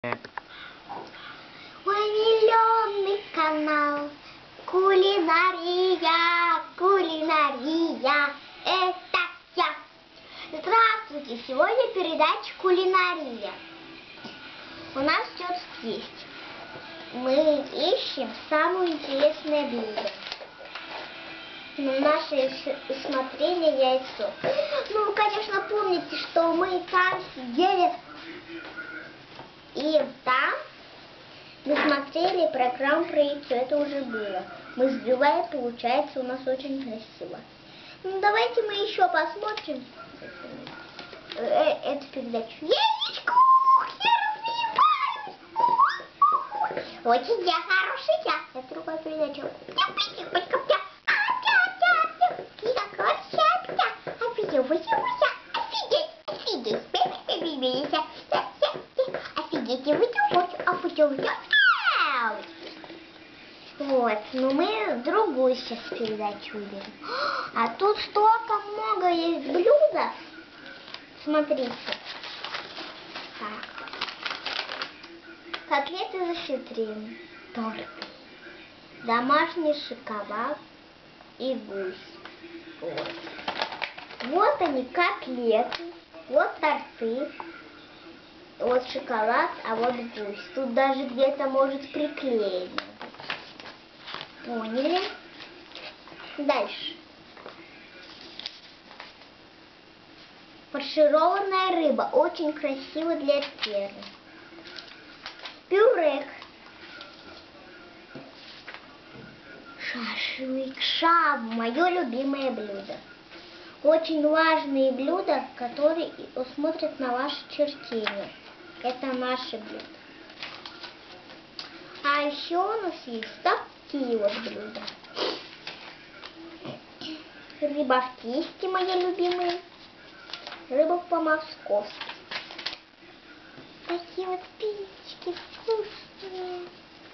Мой миллионный канал. Кулинария, кулинария, это я. Здравствуйте, сегодня передача «Кулинария». У нас что-то есть. Мы ищем самое интересное блюдо. Наше усмотрение яйцо. Ну, вы, конечно, помните, что мы там сидели и там мы смотрели программу про яйцо. Это уже было. Мы сбиваем, получается у нас очень красиво. Ну, давайте мы еще посмотрим эту передачу. Яичко! Я развиваюсь! Очень я хороший я. Это другая передача. Вот, но мы другую сейчас передачу выберем. А тут столько много есть блюда. Смотрите. Так. Котлеты захитрины, торты, домашний шоколад и гусь. Вот. Вот они, котлеты, вот торты, вот шоколад, а вот гусь. Тут даже где-то может приклеить. Поняли? Дальше. Фаршированная рыба. Очень красиво для первых. Пюрек. Шашлык. Шаба. Мое любимое блюдо. Очень важные блюда, которые смотрят на ваше чертение. Это наше блюдо. А еще у нас есть такие вот блюда. Рыба в тесте, мои любимые. Рыба по-московски. Такие вот пички вкусные.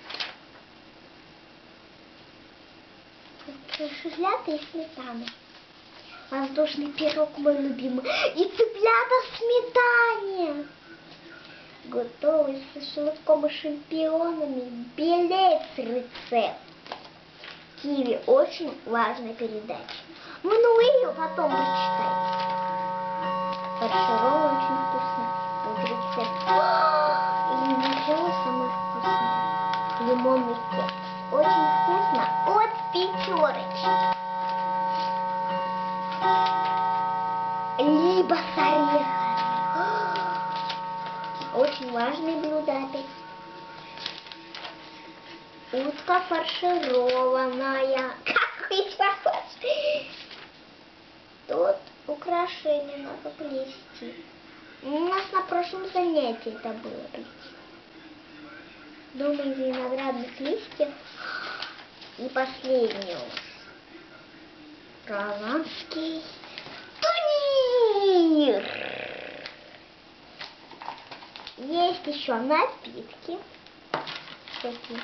Шуфлята и сметана. Воздушный пирог мой любимый. И цыплята в сметане. Готовый с шашлыком и шампионами. Белец рецепт. Киви. Очень важная передача. Ну вы ее потом прочитайте. Фаршированный очень вкусно. Вот рецепт. И начало самое вкусное. Лимонный кекс. Очень вкусно. От пятерочки. Либо с орехами. Очень важные блюда опять. Утка фаршированная. Какой похож. Тут украшения надо плести. У нас на прошлом занятии это было плести. Дома из виноградных листьев. И последний у нас. Голландский турнир. Есть еще напитки. Такие.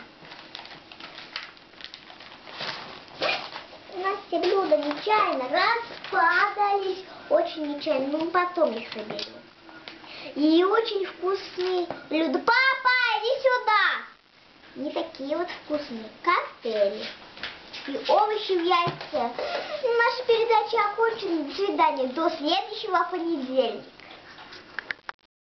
У нас все блюда нечаянно распадались. Очень нечаянно. Ну, потом их соберем. И очень вкусные блюда. Папа, иди сюда! Не такие вот вкусные коктейли. И овощи в яйце. Наша передача окончена. До свидания. До следующего понедельника.